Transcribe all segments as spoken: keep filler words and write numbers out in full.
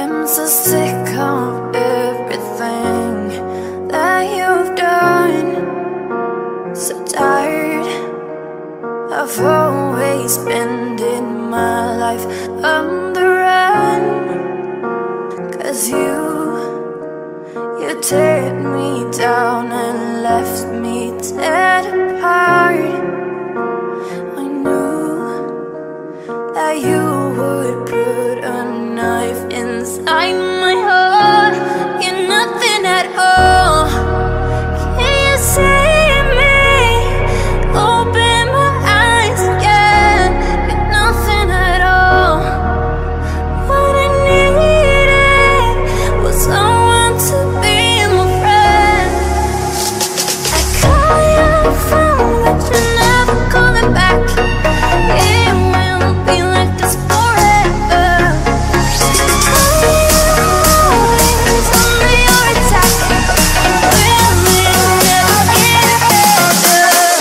I'm so sick of everything that you've done. So tired of always spending my life on the run. Cause you, you teared me down and left me dead apart. I knew that you would put a knife inside my heart. You're nothing at all. Can you see me? Open my eyes again. You're nothing at all. What I needed was someone to be my friend. I call your phone, but you're never calling back. It will be like this forever. It's only your attack. Will we never get better?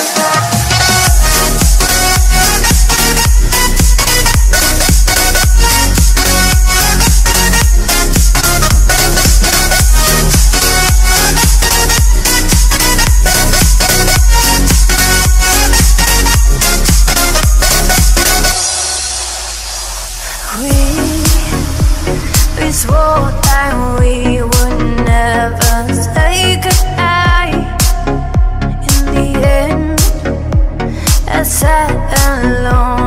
We, we swore that we would never say goodbye. In the end, I sat alone